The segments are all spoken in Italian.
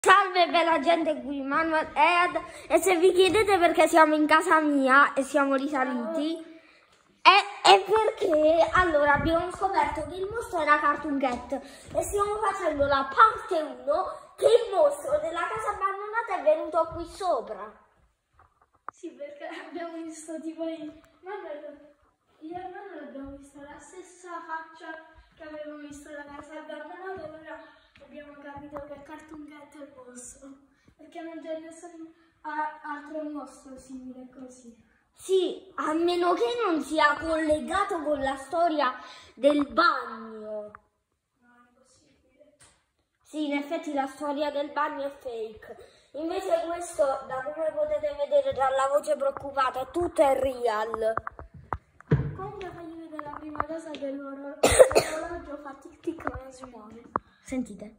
Salve bella gente, qui Manuel Ed, e se vi chiedete perché siamo in casa mia e siamo risaliti è perché allora abbiamo scoperto che il mostro era Cartoon Cat e stiamo facendo la parte 1 che il mostro della casa abbandonata è venuto qui sopra. Sì, perché abbiamo visto tipo io e Manuel abbiamo visto la stessa faccia che avevamo visto la casa abbandonata, allora abbiamo capito che Cartoon Cat è il mostro, perché non c'è nessun altro mostro simile così. Sì, a meno che non sia collegato con la storia del bagno. No, è impossibile. Sì, in effetti la storia del bagno è fake. Invece questo, da come potete vedere dalla voce preoccupata, tutto è real. Comunque fagli vedere la prima cosa dell'orologio fa tic tic ma non si muove. Sentite.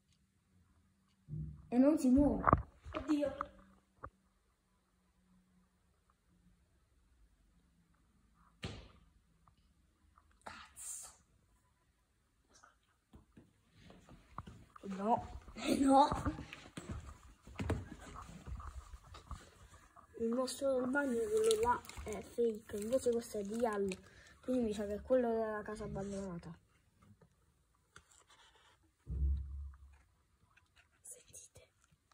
E non si muove. Oddio. Cazzo. No, no. Il mostro del bagno, quello là, è fake, invece questo è real. Quindi mi sa che è quello della casa abbandonata. Sentite.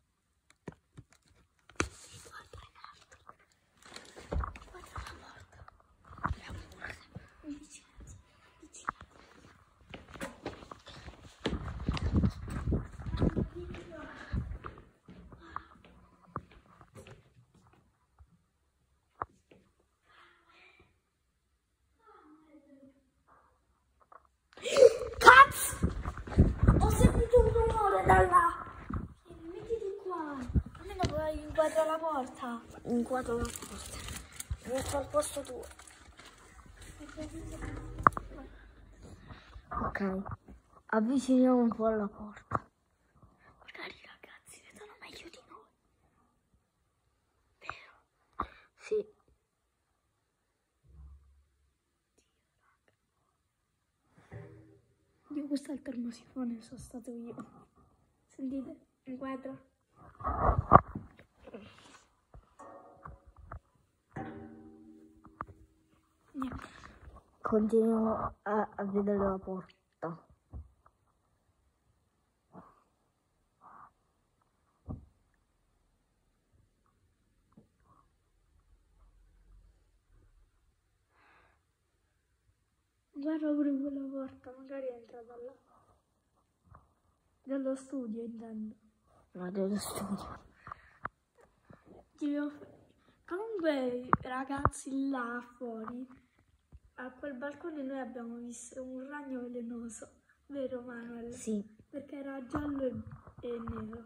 Guarda in alto. Guarda la porta. Avvicinati. Cazzo! Ho sentito un rumore da là. Mettiti qua. Almeno puoi inquadrare la porta. Inquadro la porta. Mi metto al posto tuo. Ok. Avviciniamo un po' alla porta. Magari i ragazzi vedono meglio di noi. Vero? Sì. Dio, questo è il termosifone, sono stato io. Sentite, inquadra. Niente. Continuiamo a vedere la porta. Guarda pure quella porta, magari entra da là. Dello studio, intendo. No, dello studio. Comunque, ragazzi, là fuori, a quel balcone noi abbiamo visto un ragno velenoso, vero Manuel? Sì. Perché era giallo e nero.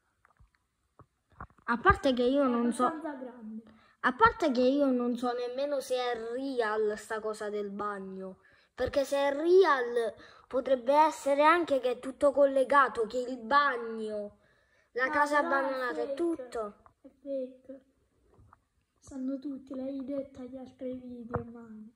A parte che io non so. Abbastanza grande. A parte che io non so nemmeno se è real sta cosa del bagno. Perché se è real potrebbe essere anche che è tutto collegato, che il bagno, la casa abbandonata, è tutto. È fake. Sanno tutti, l'hai detto agli altri video, Manu.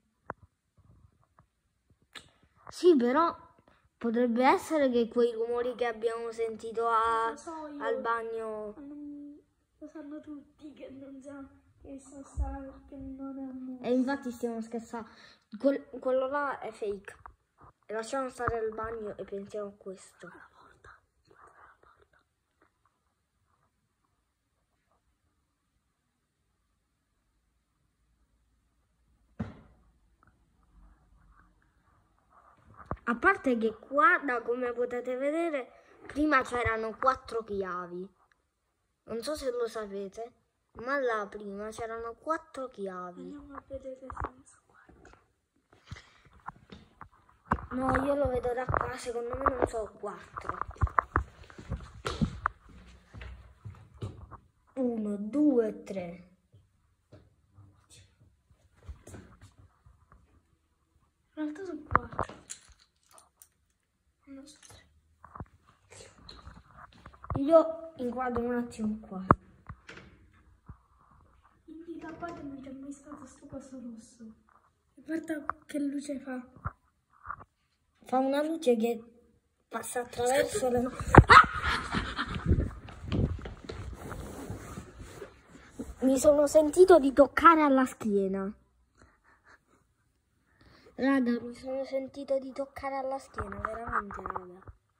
Sì, però potrebbe essere che quei rumori che abbiamo sentito Lo so io, al bagno. lo sanno tutti che non siamo. Che non è un mostro. E infatti stiamo scherzando. Quello là è fake. E lasciamo stare al bagno e pensiamo a questo. La porta, guarda la porta. A parte che qua, da come potete vedere, prima c'erano 4 chiavi. Non so se lo sapete, ma là prima c'erano 4 chiavi. Andiamo a vedere se ne sono 4. No, io lo vedo da qua, secondo me non so 4. 1, 2, 3. In realtà sono 4. Non so se. Io inquadro un attimo qua. Indica qua che non c'è mai stato sto coso rosso. E guarda che luce fa. Fa una luce che passa attraverso le... Mi sono sentito di toccare alla schiena. Raga, mi sono sentito di toccare alla schiena, veramente, raga.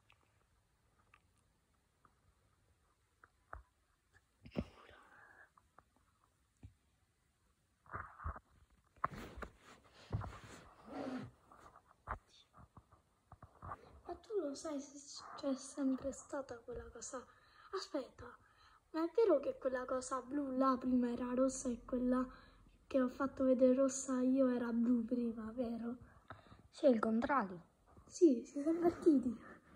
Ma tu lo sai se c'è sempre stata quella cosa? Aspetta, ma è vero che quella cosa blu là prima era rossa e quella che ho fatto vedere rossa io era blu prima, vero? Sì, è il contrario. Sì, si sono invertiti.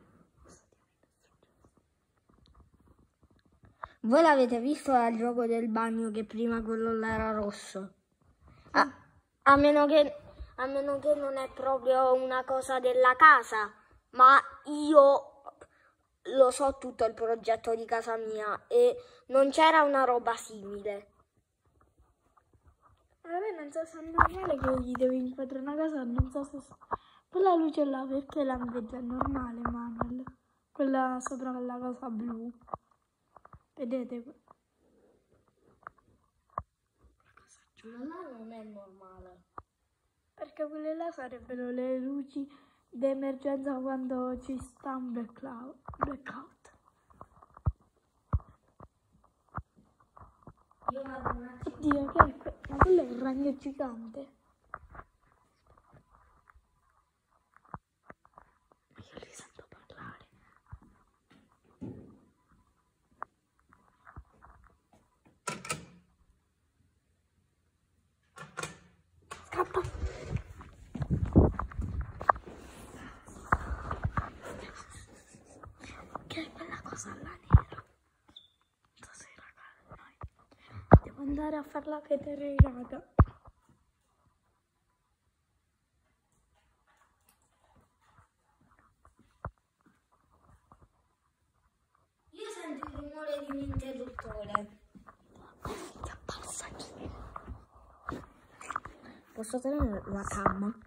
Voi l'avete visto al gioco del bagno che prima quello là era rosso? A meno che non è proprio una cosa della casa, ma io lo so tutto il progetto di casa mia e non c'era una roba simile. A me non so se è normale che gli devi inquadrare una casa, non so se... Quella luce là, perché la invece è normale, Manuel? Quella sopra la cosa blu. Vedete? Ma là non è normale. Perché quelle là sarebbero le luci di emergenza quando ci sta un blackout. Io vado un attimo. Oddio, che è ma quello è un ragno gigante. Io li sento parlare. Scappa! Che è quella cosa là nera? Stasera, raga, devo andare a farla vedere, raga. Io sento il rumore di un interruttore. Posso tenere la cam?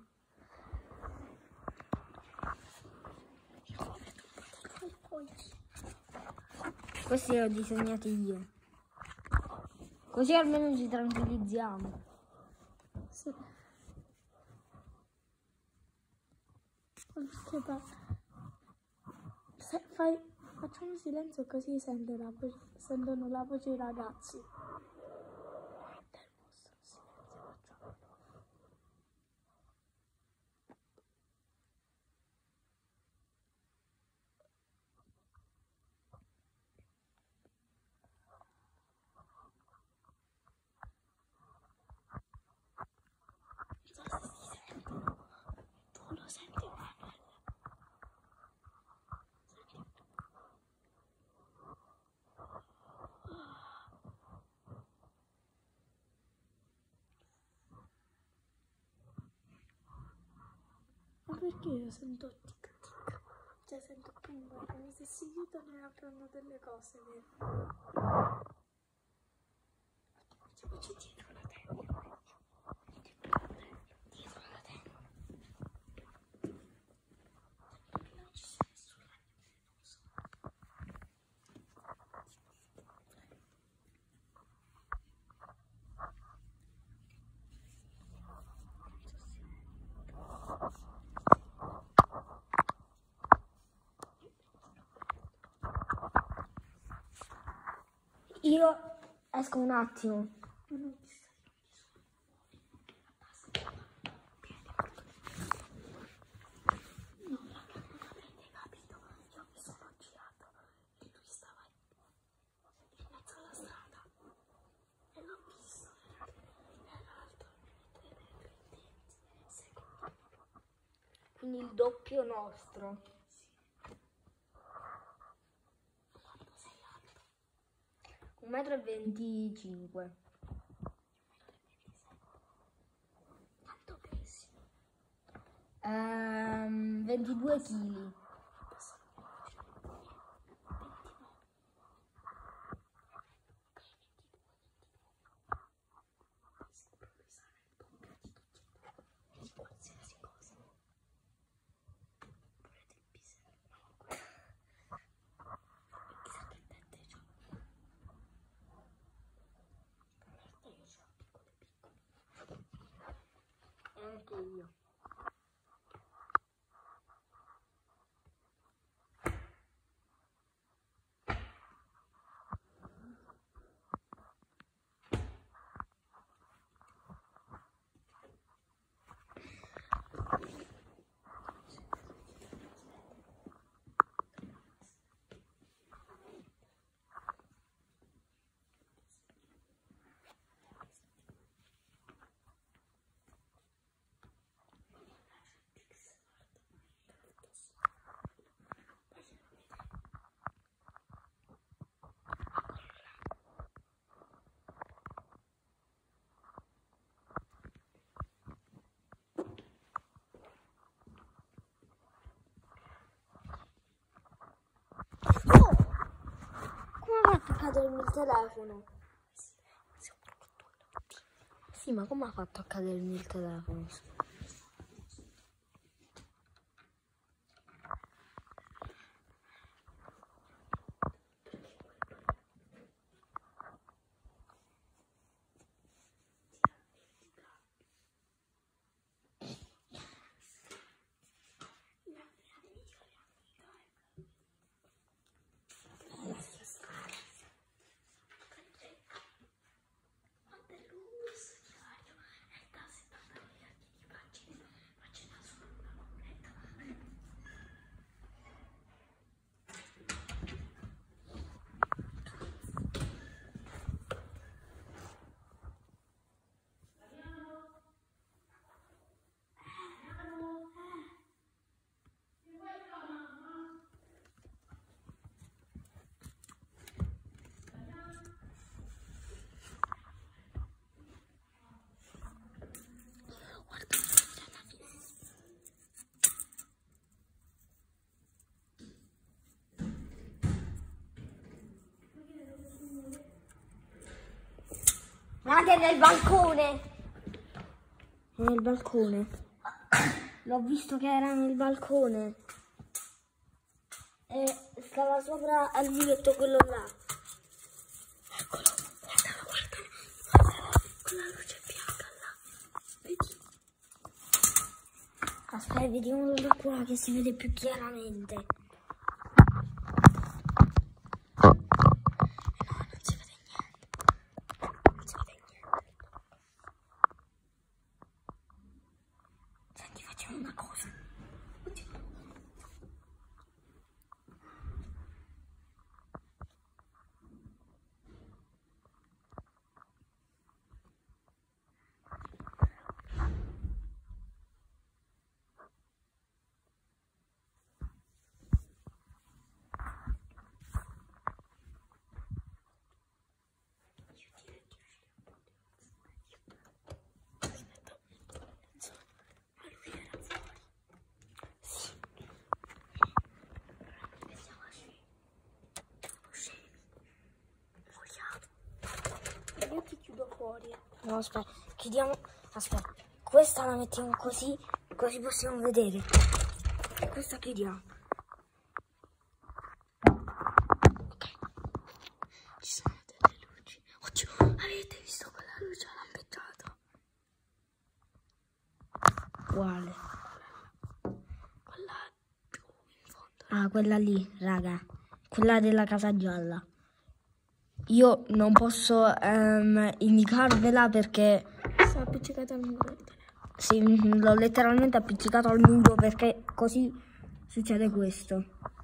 Questi li ho disegnati io. Così almeno ci tranquillizziamo. Sì. Perché facciamo silenzio così sentono la voce i ragazzi. Tu lo senti, Manuel? Ma perché io sento tic tic? Cioè sento pum, come se si chiudono e aprono delle cose, vero? C'è dietro la tenda. Dietro la tenda. Perché non ci sia nessun ragno velenoso. Io esco un attimo. Non ci sta. No, raga, non avrete capito. Io mi sono girato e lui stava in mezzo alla strada e l'ho visto. Era alto almeno 20 secondi. Quindi il doppio nostro. Quanto sei alto? 1,25 m. 1,27 m. Quanto pesi? 22 kg. Qualsiasi cosa. Volete il pisello? No, chissà che dente c'ho. fatto cadere il telefono. Sì, ma come ha fatto a cadere il telefono? Guarda, è nel balcone! È nel balcone. L'ho visto che era nel balcone. E stava sopra al muretto quello là. Eccolo, guarda, con la luce bianca là. Vedi? Aspetta, vediamolo da qua che si vede più chiaramente. Una cosa. Io ti chiudo fuori. No, aspetta, chiudiamo. Aspetta, questa la mettiamo così, così possiamo vedere. E questa chiudiamo. Ok. Ci sono delle luci. Oddio, avete visto quella luce lampeggiata? Quale? Quella più in fondo. Ah, quella lì, raga. Quella della casa gialla. Io non posso indicarvela perché sta appiccicata al muro. sì, l'ho letteralmente appiccicato al muro perché così succede questo.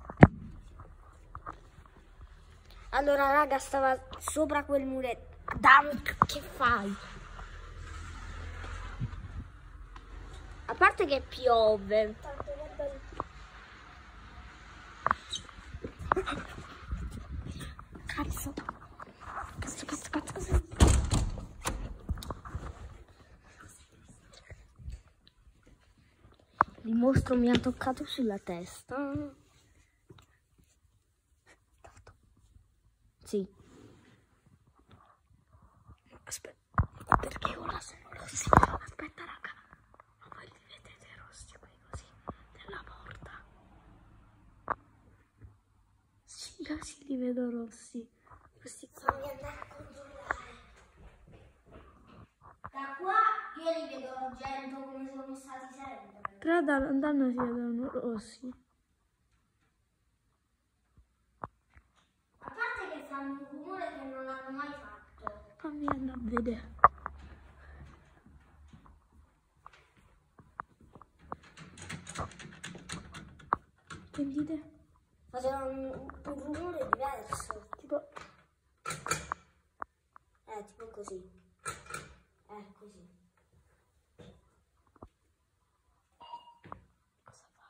Allora raga, stava sopra quel muretto. Dammi, che fai? A parte che piove. Cazzo. Il mostro mi ha toccato sulla testa. Sì. Aspetta, perché ora sono rossi? Aspetta raga, ma voi li vedete rossi qui così, nella porta? Sì, li vedo rossi. Questi fammi andare a controllare. Da qua io li vedo argento come sono stati sempre. Però da lontano si vedono rossi. A parte che fanno un rumore che non hanno mai fatto. Fammi andare a vedere. Sentite? Facevano un rumore diverso. Tipo... tipo così. Così. Cosa fai?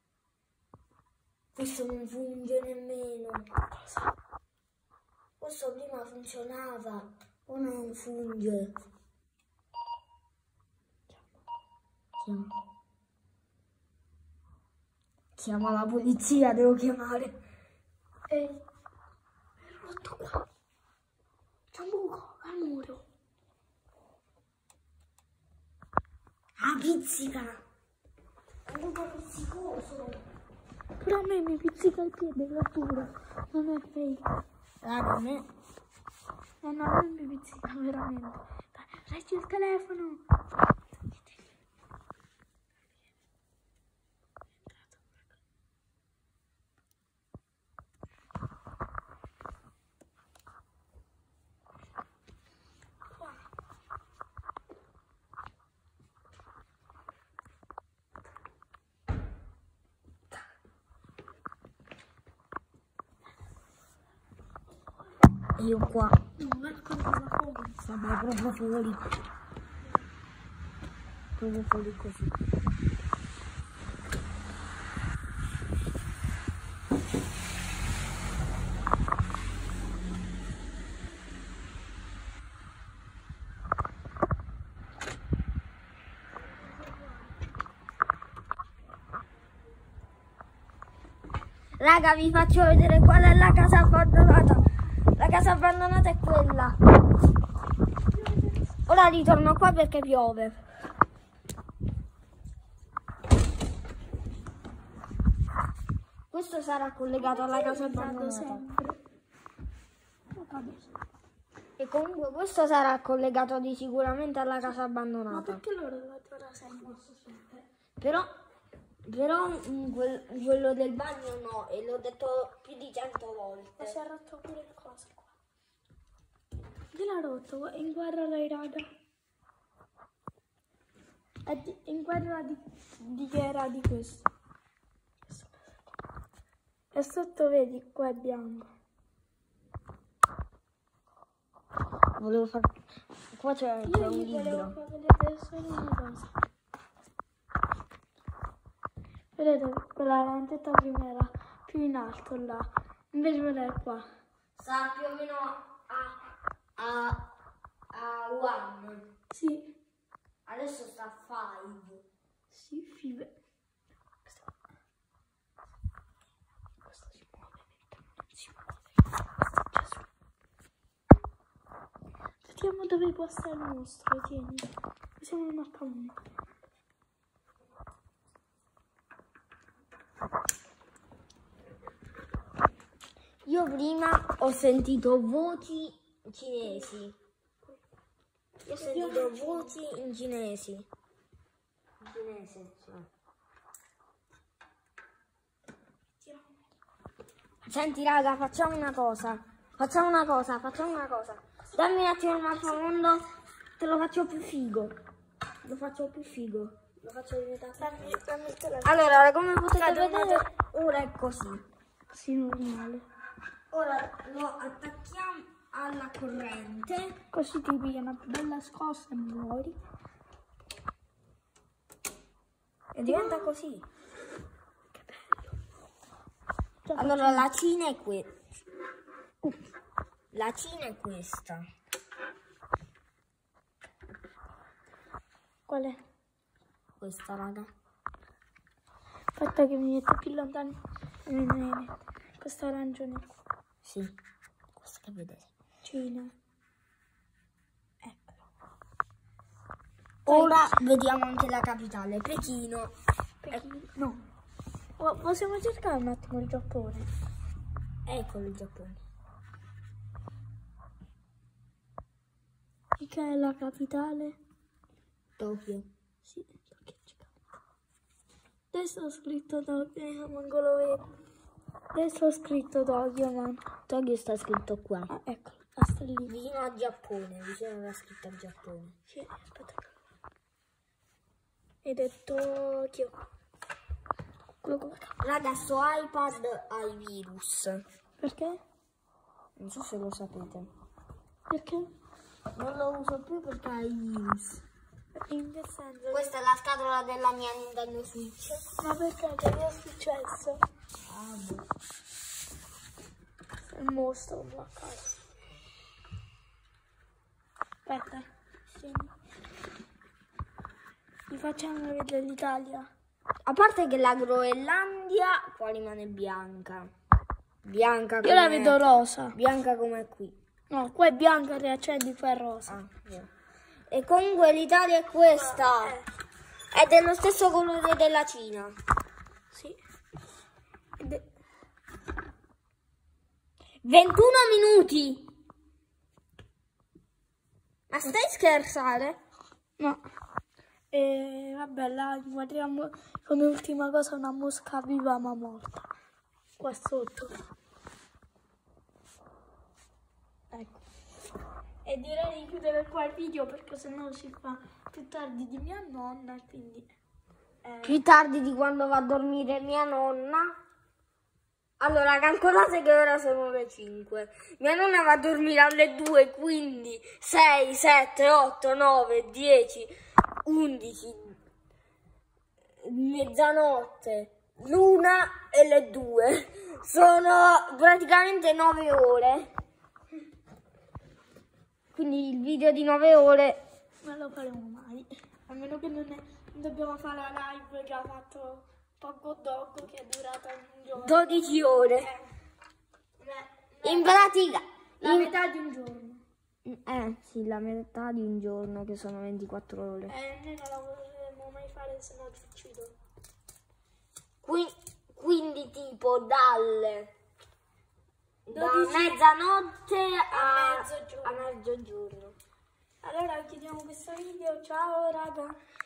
Questo non funge nemmeno. Cosa? Questo prima funzionava, ora non funge. Chiama la polizia, devo chiamare. Ehi, è rotto qua. pizzica. È un po' pizzicoso. Però a me mi pizzica il piede, lo giuro. Non è fake. Raga, a me... No, non mi pizzica veramente. Dai, reggi il telefono. Io qua. No, ecco da fuori. Vabbè, proprio fuori. Proprio fuori così. Raga, vi faccio vedere qual è la casa abbandonata. La casa abbandonata è quella. Ora ritorno qua perché piove. Questo sarà collegato alla casa abbandonata. E comunque questo sarà collegato di sicuramente alla casa Ma abbandonata. perché loro lo ora sempre? Però quello del bagno no, e l'ho detto più di 100 Ma volte. si è rotto pure il coso qua. Gliel'ha rotto, inquadrala raga. Inquadra di che era di questo. E sotto vedi, qua è bianco. Volevo fare... Qua c'è un Io gli volevo libro. far vedere solo una cosa. Vedete, quella lentetta prima era più in alto là, invece quella è qua. Sta più o meno a 1. Sì, Adesso sta a 5. sì, five. Questo si muove perché non si muove. Gesù. Vediamo dove può stare il mostro, tieni. Siamo in maccamone. Io prima ho sentito voci cinesi. Io ho sentito voci in cinesi. In cinese, cioè. Senti raga, facciamo una cosa. Dammi un attimo il mappamondo, te lo faccio più figo. Lo faccio diventare. Dammi il telefono. Allora, come potete vedere, ora è così. Sì, normale. Ora lo attacchiamo alla corrente. Così ti piglia una bella scossa e muori. E diventa così. Che bello. Allora la Cina è La Cina è questa. Qual è? Questa raga. Aspetta che mi metto più lontano e mi viene questo arancione qua. Sì, questa che vedete. Cina. Ecco. Ora vediamo anche la capitale, Pechino. No. Possiamo cercare un attimo il Giappone. Eccolo il Giappone. Che è la capitale? Tokyo. Sì, perché c'è. Adesso ho scritto Tokyo, manco lo vedo. Adesso ho scritto Tokyo, man. Tokyo sta scritto qua. Ah, eccolo, sta lì. Vicino al Giappone, vicino alla scritta al Giappone. Sì, aspetta. Ed è Tokyo. Quello con la K. Raga, sto iPad ha i virus. Perché? Non so se lo sapete. Perché? Non lo uso più perché ha i virus. In che senso? Questa è la scatola della mia Nintendo Switch. Ma perché? Che mi è successo? Ah, boh. Il mostro bloccato. Aspetta. Sì. Vi facciamo vedere l'Italia. A parte che la Groenlandia qua rimane bianca. Bianca Io la vedo rosa. Bianca come qui. No, qua è bianca, riaccendi, qua è rosa. Ah, yeah. E comunque l'Italia è questa. È dello stesso colore della Cina. Sì. 21 minuti. Ma stai scherzando? No. E vabbè, là guardiamo come ultima cosa una mosca viva ma morta. Qua sotto. Ecco. E direi di chiudere qua il video perché sennò si fa più tardi di mia nonna, quindi... Più tardi di quando va a dormire mia nonna. Allora, calcolate che ora sono le 5. Mia nonna va a dormire alle 2, quindi 6, 7, 8, 9, 10, 11, mezzanotte, l'una e le 2. Sono praticamente 9 ore. Quindi il video di 9 ore non lo faremo mai. A meno che non dobbiamo fare la live che ha fatto poco dopo, che è durata un giorno. 12 ore. In pratica... La metà di un giorno. Sì, la metà di un giorno, che sono 24 ore. Noi non la vorremmo mai fare, se no ti uccido. Quindi tipo da 12 mezzanotte a mezzogiorno. a mezzogiorno. Allora chiudiamo questo video. Ciao raga.